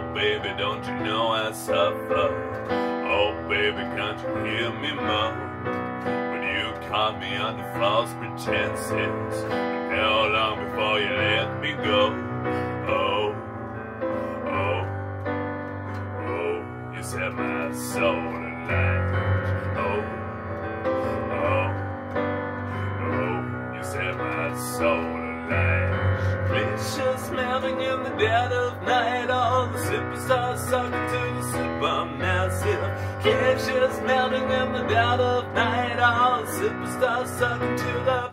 baby, don't you know I suffer? Oh, baby, can't you hear me more? When you caught me under false pretenses, and how long before you let me go? Oh, oh, oh, you set my soul alight. Oh, oh, oh, you set my soul alight. Glaciers melting in the dead of night, all the superstars sucking to the supermassive. Glaciers melting in the dead of night, all the superstars sucking to the...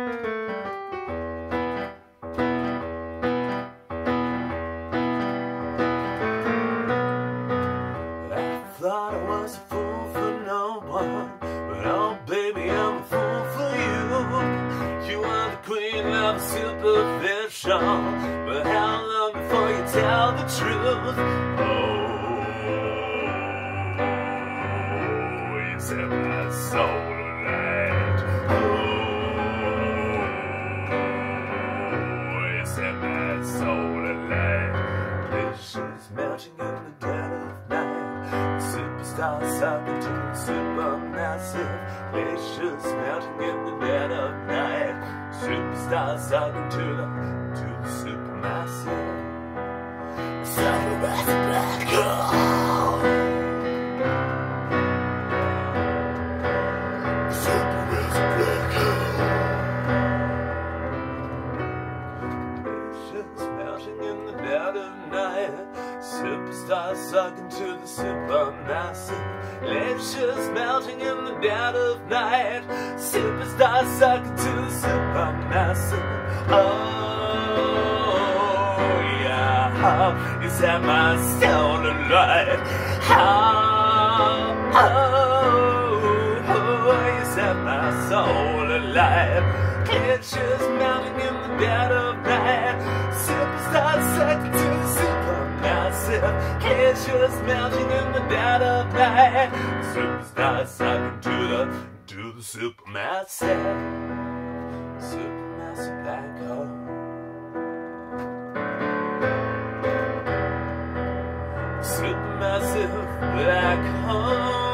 I thought I was a fool for no one, but oh baby, I'm a fool for you. You are the queen of superficial, but how long before you tell the truth? Oh, you set my soul alight. Oh, you set my soul alight. Glaciers melting in the dead of night, superstars sucking to the supermassive. Glaciers melting in the dead of night, superstars sucking to the supermassive. Supermassive black hole. Supermassive black hole. Glaciers melting in the dead of night, superstars sucking to the supermassive. Glaciers melting in the dead of night, superstars sucking to the supermassive. Oh yeah, you set my soul alight. Oh, you set my soul alight. Glaciers melting in the dead of night, superstars sucking to the supermassive. Glaciers melting in the dead of night, superstars sucking to the supermassive. Supermassive black hole. Supermassive black hole.